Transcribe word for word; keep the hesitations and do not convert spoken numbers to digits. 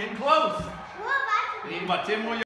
Getting close. What about Need about ten more yards.